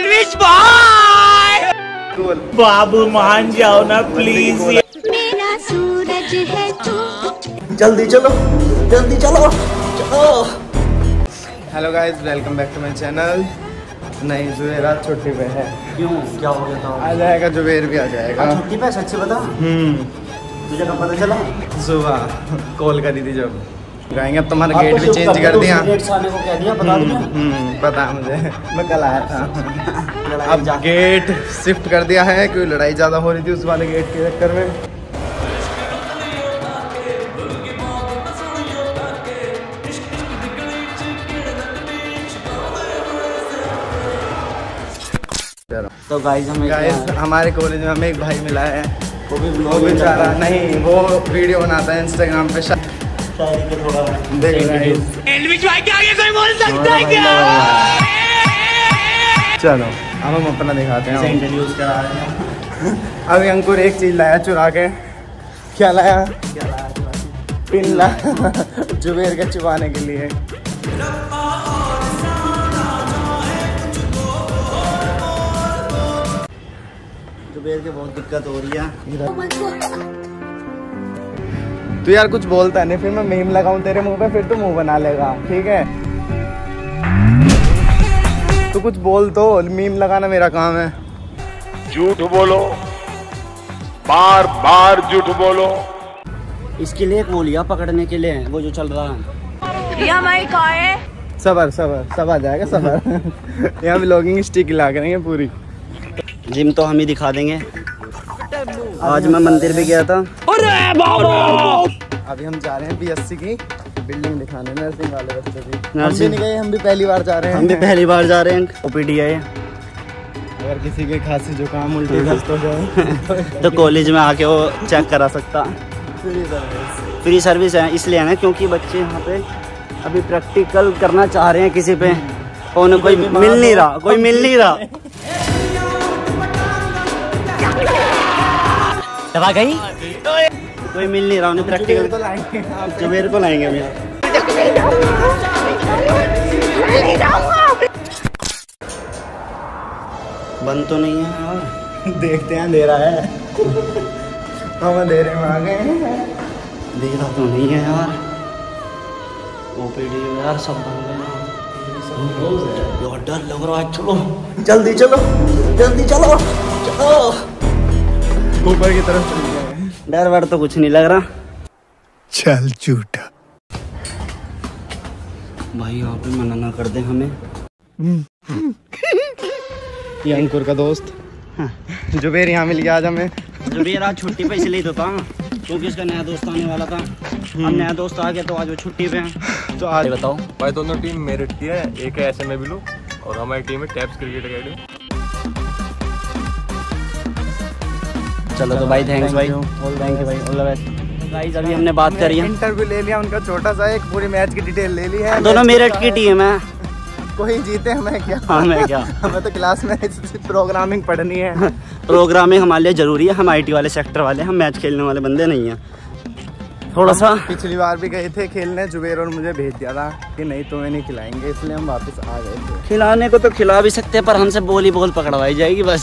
एल्विश भाई बाबू मान जाओ ना प्लीज। मेरा सूरज है तू। जल्दी चलो जल्दी चलो चलो। Hello guys, welcome back to my channel. नहीं, जुबेर आज छुट्टी पे है। क्यों, क्या हो गया था? आ जाएगा, जुबेर भी आ जाएगा। छुट्टी पे? सच्ची बता। तुझे कब पता चला? सुबह कॉल करी थी जब। गाएंगे अब तुम्हारा गेट भी चेंज कर दिया। साले को कह दिया, बता दिया। पता है मुझे, मैं कल आया था। अब गेट शिफ्ट कर दिया है क्योंकि लड़ाई ज़्यादा हो रही थी उस वाले गेट के चक्कर में। तो गाइस हमारे कॉलेज में हमें एक भाई मिला है, वो बेचारा नहीं, वो वीडियो बनाता है इंस्टाग्राम पे। एल्विश भाई के आगे कोई बोल सकता है क्या? चलो अब हम अपना दिखाते हैं। इंट्रोड्यूस करा रहे हैं। अभी अंकुर एक चीज लाया चुरा के। क्या लाया? पिन ला जुबेर के चुबाने के लिए। जुबेर के बहुत दिक्कत हो रही है। तू यार कुछ बोलता नहीं, फिर मैं मीम लगाऊं तेरे मुंह पे, फिर तू मुंह बना लेगा, ठीक है? तू कुछ बोल तो, मीम लगाना मेरा काम है। झूठ बोलो, बार बार झूठ बोलो। इसके लिए एक वो लिया पकड़ने के लिए, वो जो चल रहा है। ये हमारी कार है। सबर सबर सब आ जाएगा, सबर। यहाँ व्लॉगिंग स्टिक ला करेंगे पूरी। जिम तो हम ही दिखा देंगे। आज मैं मंदिर भी गया था। अभी हम जा रहे हैं BSc की बिल्डिंग दिखाने, नर्सिंग वाले बच्चों की। हम भी नहीं गए, हम भी पहली बार जा रहे हैं। हम भी पहली बार जा रहे हैं। OPD है। अगर किसी के खांसी जुकाम उल्टी दस्त हो जाए तो कॉलेज में आके वो चेक करा सकता। फ्री सर्विस है, इसलिए है ना क्योंकि बच्चे यहाँ पे अभी प्रैक्टिकल करना चाह रहे हैं किसी पे, और उन्हें कोई मिल नहीं रहा, कोई मिल नहीं रहा। दबा गई, कोई मिल नहीं रहा उन्हें प्रैक्टिकल। तो लाएंगे, जुबेर को लाएंगे अभी। बंद तो नहीं है यार। देखते हैं, दे रहा है। हम अंधेरे में आ गए हैं। दे रहा तो नहीं है यार। OPD यार सब बंद है यार, डर लग रहा है। चलो जल्दी चलो जल्दी चलो चलो। ऊपर की तरफ चल गए। डर वर तो कुछ नहीं लग रहा। चल झूठा भाई, यहाँ पे मना ना कर दे हमें। ये अंकुर का दोस्त जुबेर यहाँ मिल गया आज हमें। जुबेर आज छुट्टी पे इसलिए तो था क्योंकि उसका नया दोस्त आने वाला था। अब नया दोस्त आ गया तो आज वो छुट्टी पे है। तो आज बताओ भाई, दोनों टीम मेरिट की है, एक है SMA ब्लू और हमारी टीम है टैप्स क्रिकेट अकेडमी। चलो तो भाई, थैंक्स भाई, थैंक यू भाई, ऑल द बेस्ट। गाइस अभी हमने बात करी है, इंटरव्यू ले लिया उनका, छोटा सा एक पूरी मैच की डिटेल ले ली है। दोनों मेरिट की टीम है। कोई जीते हमें क्या? हमें क्या, हमें तो क्लास में प्रोग्रामिंग पढ़नी है। प्रोग्रामिंग हमारे लिए जरूरी है। हम IT वाले सेक्टर वाले, हम मैच खेलने वाले बंदे नहीं हैं। थोड़ा सा पिछली बार भी गए थे खेलने, जुबेर और मुझे भेज दिया था कि नहीं तुम्हें नहीं खिलाएंगे, इसलिए हम वापस आ गए थे। खिलाने को तो खिला भी सकते हैं, पर हमसे बॉल पकड़वाई जाएगी बस।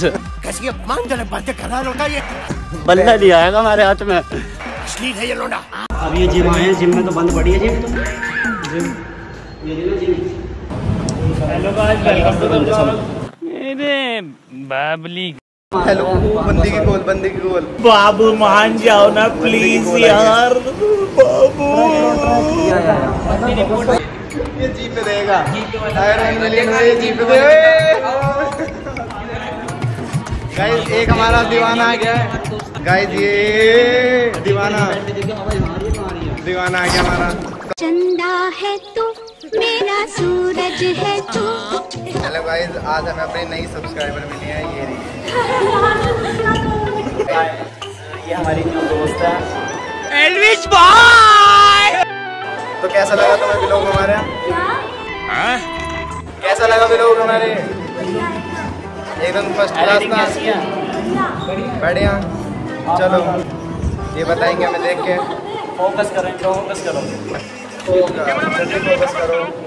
बल्ला नहीं आएगा हमारे हाथ में। अब ये जिम आए हैं, जिम में तो बंद पड़ी है। Gym hello guys, welcome to the blog. अरे बाबली, हेलो, बंदी की गोल। बाबू मान जाओ ना प्लीज यार, बाबू। ये जीप पे देगा, ये जीप पे। गाइस एक हमारा दीवाना आ गया है। गाइस ये दीवाना आ गया हमारा। चंदा है तू, मेरा सूरज है तू। हेलो गाइस, आज हमें अपनी नई सब्सक्राइबर मिली है, ये रही। ये हमारी न्यू दोस्त है एल्विश भाई। तो कैसा लगा तुम्हें व्लॉग हमारे? कैसा लगा व्लॉग हमारे? एकदम फर्स्ट क्लास था, बढ़िया। चलो ये बताएंगे हमें देख के। फोकस करें, फोकस करो, फोकस करो।